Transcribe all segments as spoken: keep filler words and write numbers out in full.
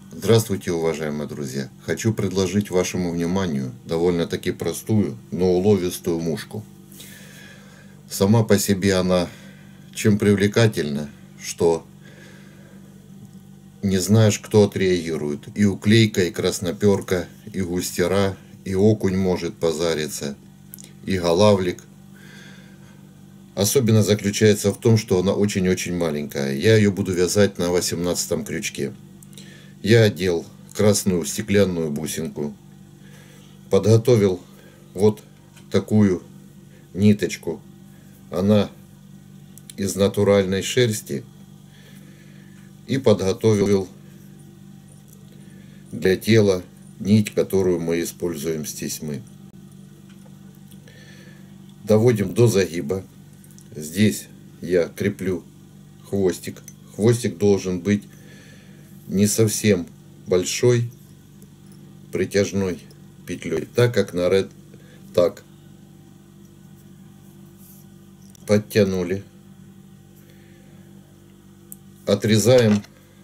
Здравствуйте, уважаемые друзья! Хочу предложить вашему вниманию довольно-таки простую, но уловистую мушку. Сама по себе она чем привлекательна, что не знаешь, кто отреагирует. И уклейка, и красноперка, и густера, и окунь может позариться, и голавлик. Особенно заключается в том, что она очень-очень маленькая. Я ее буду вязать на восемнадцатом крючке. Я одел красную стеклянную бусинку, подготовил вот такую ниточку. Она из натуральной шерсти. И подготовил для тела нить, которую мы используем с тесьмы. Доводим до загиба. Здесь я креплю хвостик. Хвостик должен быть не совсем большой, притяжной петлей, так как на Red так. Подтянули. Отрезаем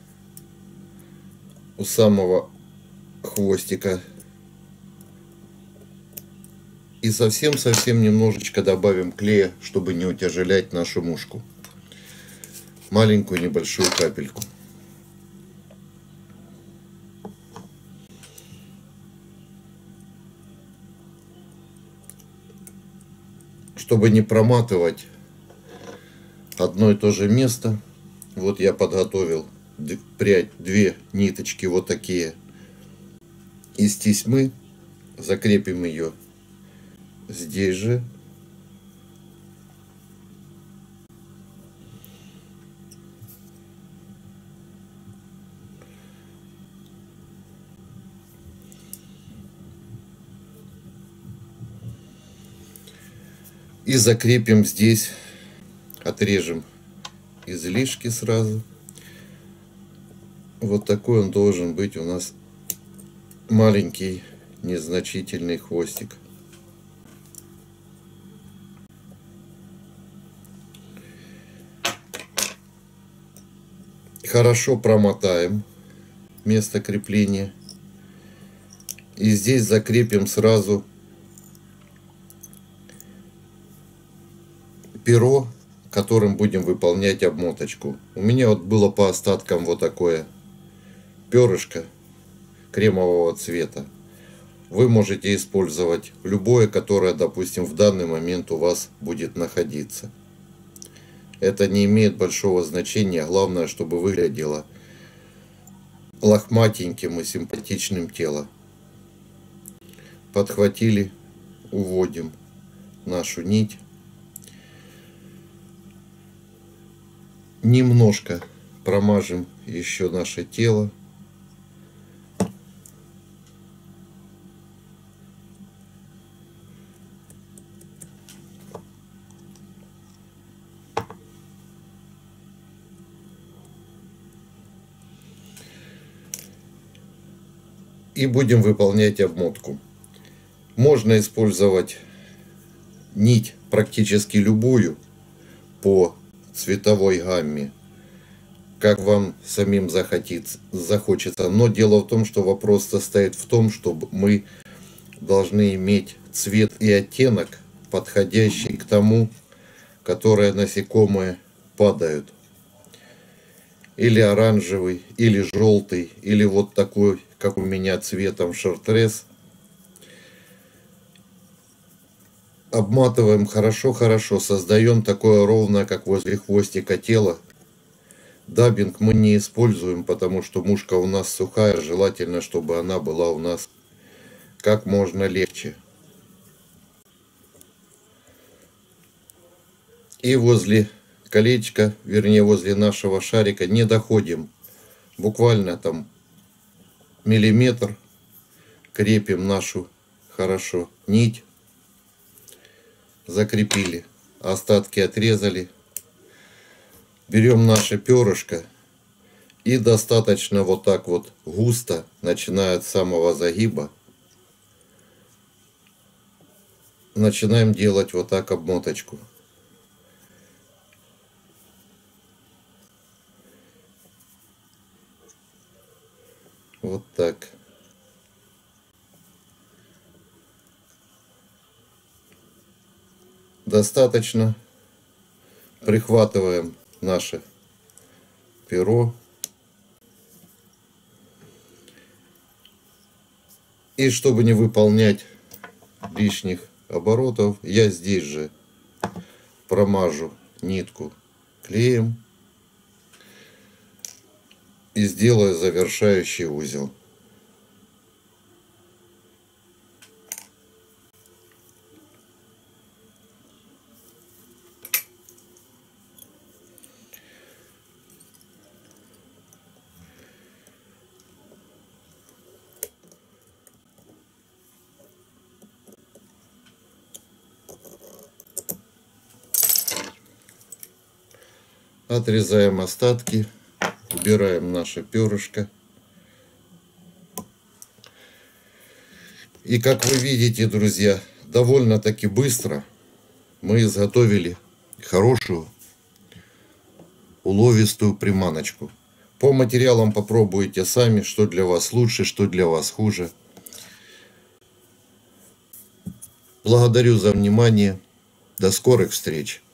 у самого хвостика. И совсем-совсем немножечко добавим клея, чтобы не утяжелять нашу мушку. Маленькую небольшую капельку. Чтобы не проматывать одно и то же место, вот я подготовил прядь, две ниточки вот такие из тесьмы. Закрепим ее здесь же. И закрепим здесь, отрежем излишки сразу. Вот такой он должен быть у нас маленький, незначительный хвостик. Хорошо промотаем место крепления. И здесь закрепим сразу перо, которым будем выполнять обмоточку. У меня вот было по остаткам вот такое перышко кремового цвета. Вы можете использовать любое, которое, допустим, в данный момент у вас будет находиться. Это не имеет большого значения. Главное, чтобы выглядело лохматеньким и симпатичным тело. Подхватили, уводим нашу нить. Немножко промажем еще наше тело. И будем выполнять обмотку. Можно использовать нить практически любую по цветовой гамме, как вам самим захотится, захочется. Но дело в том, что вопрос состоит в том, чтобы мы должны иметь цвет и оттенок, подходящий к тому, которое насекомые падают. Или оранжевый, или желтый, или вот такой, как у меня, цветом шартрез. Обматываем хорошо-хорошо, создаем такое ровное, как возле хвостика, тело. Даббинг мы не используем, потому что мушка у нас сухая, желательно, чтобы она была у нас как можно легче. И возле колечка, вернее возле нашего шарика, не доходим, буквально там миллиметр, крепим нашу хорошо нить. Закрепили, остатки отрезали. Берем наше перышко и достаточно вот так вот густо, начиная от самого загиба, начинаем делать вот так обмоточку. Вот так. Достаточно. Прихватываем наше перо. И чтобы не выполнять лишних оборотов, я здесь же промажу нитку клеем и сделаю завершающий узел. Отрезаем остатки, убираем наше перышко. И как вы видите, друзья, довольно-таки быстро мы изготовили хорошую уловистую приманочку. По материалам попробуйте сами, что для вас лучше, что для вас хуже. Благодарю за внимание. До скорых встреч!